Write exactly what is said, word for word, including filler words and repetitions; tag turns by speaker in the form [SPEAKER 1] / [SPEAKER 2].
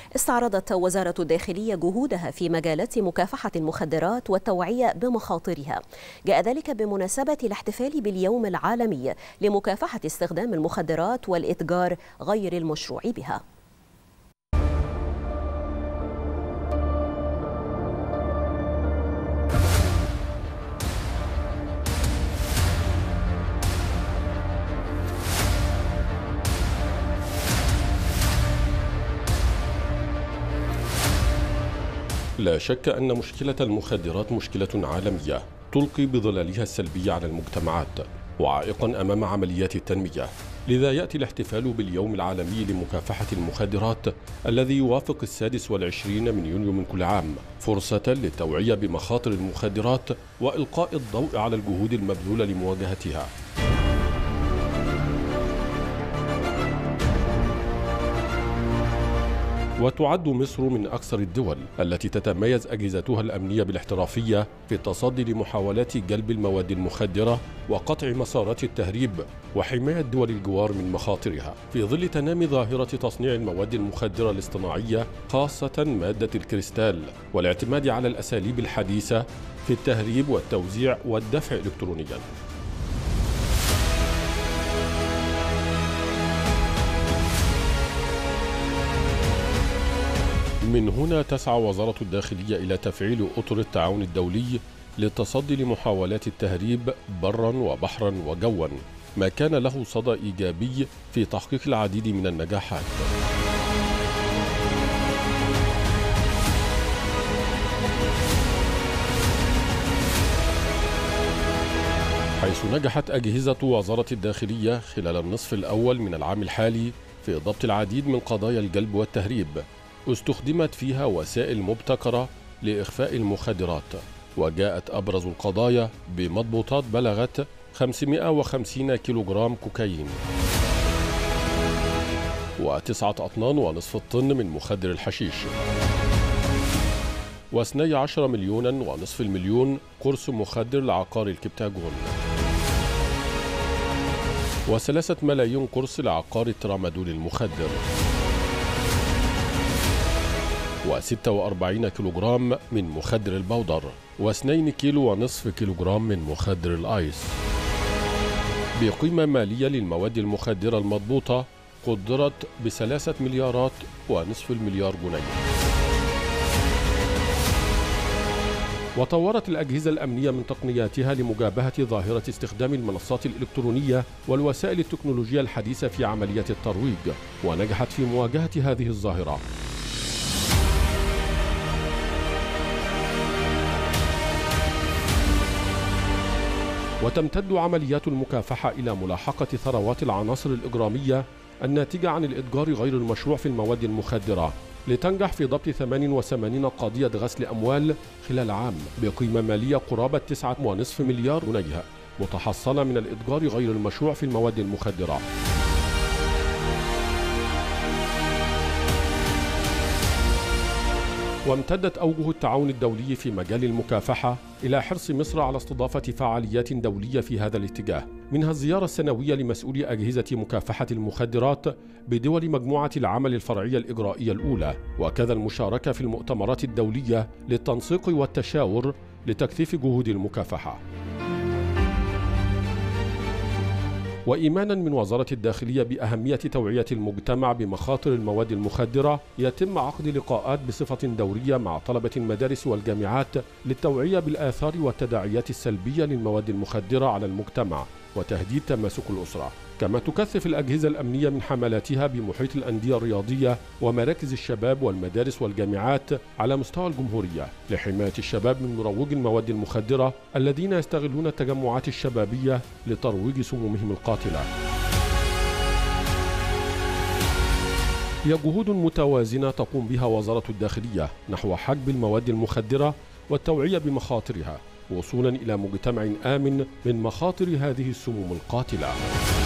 [SPEAKER 1] استعرضت وزارة الداخلية جهودها في مجالات مكافحة المخدرات والتوعية بمخاطرها. جاء ذلك بمناسبة الاحتفال باليوم العالمي لمكافحة استخدام المخدرات والإتجار غير المشروع بها.
[SPEAKER 2] لا شك أن مشكلة المخدرات مشكلة عالمية تلقي بظلالها السلبية على المجتمعات وعائقا أمام عمليات التنمية. لذا يأتي الاحتفال باليوم العالمي لمكافحة المخدرات الذي يوافق السادس والعشرين من يونيو من كل عام فرصة للتوعية بمخاطر المخدرات وإلقاء الضوء على الجهود المبذولة لمواجهتها. وتعد مصر من أكثر الدول التي تتميز أجهزتها الأمنية بالاحترافية في التصدي لمحاولات جلب المواد المخدرة وقطع مسارات التهريب وحماية دول الجوار من مخاطرها، في ظل تنامي ظاهرة تصنيع المواد المخدرة الاصطناعية خاصة مادة الكريستال، والاعتماد على الأساليب الحديثة في التهريب والتوزيع والدفع إلكترونياً. من هنا تسعى وزارة الداخلية إلى تفعيل أطر التعاون الدولي للتصدي لمحاولات التهريب برا وبحرا وجوا، ما كان له صدى إيجابي في تحقيق العديد من النجاحات. حيث نجحت أجهزة وزارة الداخلية خلال النصف الأول من العام الحالي في ضبط العديد من قضايا الجلب والتهريب، استخدمت فيها وسائل مبتكرة لإخفاء المخدرات، وجاءت أبرز القضايا بمضبوطات بلغت خمسمائة وخمسين كيلوغرام كوكايين وتسعة أطنان ونصف الطن من مخدر الحشيش واثني عشر مليونا ونصف المليون قرص مخدر لعقار الكبتاجون وثلاثة ملايين قرص لعقار الترامادول المخدر وستة وأربعين كيلوغرام من مخدر البودر واثنين كيلو ونصف كيلوغرام من مخدر الآيس، بقيمة مالية للمواد المخدرة المضبوطة قدرت بثلاثة مليارات ونصف المليار جنيه. وطورت الأجهزة الأمنية من تقنياتها لمجابهة ظاهرة استخدام المنصات الإلكترونية والوسائل التكنولوجية الحديثة في عملية الترويج، ونجحت في مواجهة هذه الظاهرة. وتمتد عمليات المكافحة إلى ملاحقة ثروات العناصر الإجرامية الناتجة عن الإتجار غير المشروع في المواد المخدرة، لتنجح في ضبط ثمانية وثمانين قضية غسل أموال خلال عام بقيمة مالية قرابة تسعة ونصف مليار جنيه متحصلة من الإتجار غير المشروع في المواد المخدرة. وامتدت أوجه التعاون الدولي في مجال المكافحة إلى حرص مصر على استضافة فعاليات دولية في هذا الاتجاه، منها الزيارة السنوية لمسؤولي أجهزة مكافحة المخدرات بدول مجموعة العمل الفرعية الإجرائية الأولى، وكذا المشاركة في المؤتمرات الدولية للتنسيق والتشاور لتكثيف جهود المكافحة. وإيمانا من وزارة الداخلية بأهمية توعية المجتمع بمخاطر المواد المخدرة، يتم عقد لقاءات بصفة دورية مع طلبة المدارس والجامعات للتوعية بالآثار والتداعيات السلبية للمواد المخدرة على المجتمع وتهديد تماسك الأسرة. كما تكثف الأجهزة الأمنية من حملاتها بمحيط الأندية الرياضية ومراكز الشباب والمدارس والجامعات على مستوى الجمهورية لحماية الشباب من مروجي المواد المخدرة الذين يستغلون التجمعات الشبابية لترويج سمومهم القاتلة. هي جهود متوازنة تقوم بها وزارة الداخلية نحو حجب المواد المخدرة والتوعية بمخاطرها، وصولا إلى مجتمع آمن من مخاطر هذه السموم القاتلة.